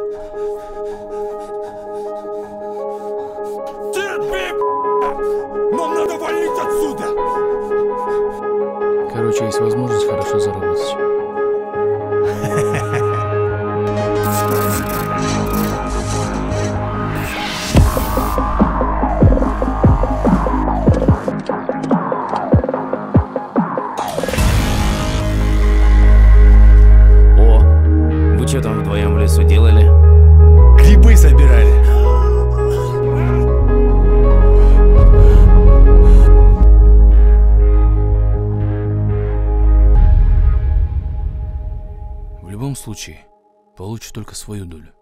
Терпи, нам надо валить отсюда! Короче, есть возможность хорошо заработать. О, вы что там вдвоем в лесу делали? Грибы собирали. В любом случае, получишь только свою долю.